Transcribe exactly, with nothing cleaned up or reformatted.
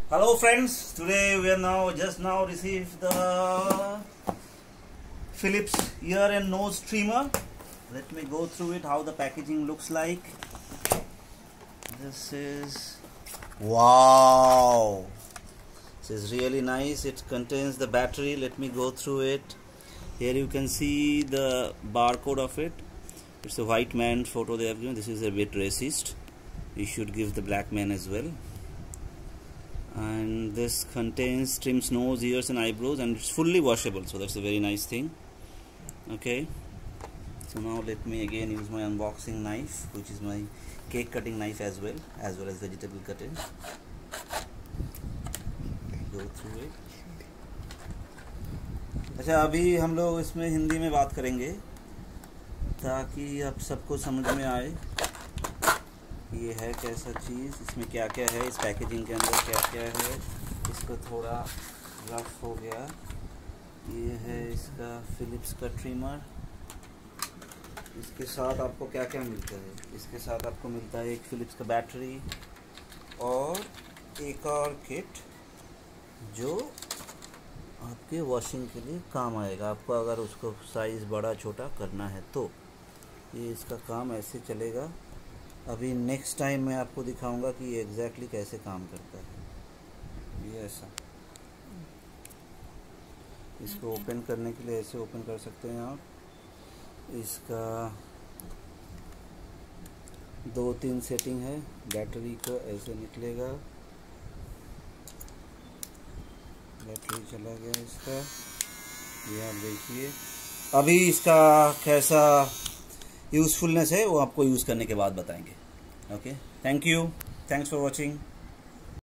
Hello friends, today we are now just now received the Philips ear and nose trimmer. Let me go through it, how the packaging looks like. This is, wow, this is really nice. It contains the battery. Let me go through it. Here you can see the barcode of it. It's a white man photo they have given. This is a bit racist. You should give the black man as well. And this contains trims nose, ears and eyebrows, and it's fully washable, so that's a very nice thing. Okay, so now let me again use my unboxing knife, which is my cake cutting knife as well as well as vegetable cutting. Go through it. अच्छा, अभी हम लोग इसमें हिंदी में बात करेंगे ताकि आप सबको समझ में आए ये है कैसा चीज़, इसमें क्या क्या है, इस पैकेजिंग के अंदर क्या क्या है। इसको थोड़ा रफ हो गया। ये है इसका फिलिप्स का ट्रिमर। इसके साथ आपको क्या क्या मिलता है, इसके साथ आपको मिलता है एक फिलिप्स का बैटरी और एक और किट जो आपके वॉशिंग के लिए काम आएगा। आपको अगर उसको साइज़ बड़ा छोटा करना है तो ये इसका काम ऐसे चलेगा। अभी नेक्स्ट टाइम मैं आपको दिखाऊंगा कि ये एग्जैक्टली कैसे काम करता है। ये ऐसा, इसको ओपन करने के लिए ऐसे ओपन कर सकते हैं आप। इसका दो तीन सेटिंग है। बैटरी को ऐसे निकलेगा, बैटरी चला गया इसका। ये आप देखिए। अभी इसका कैसा यूज़फुलनेस है वो आपको यूज़ करने के बाद बताएंगे। Okay, thank you, thanks for watching.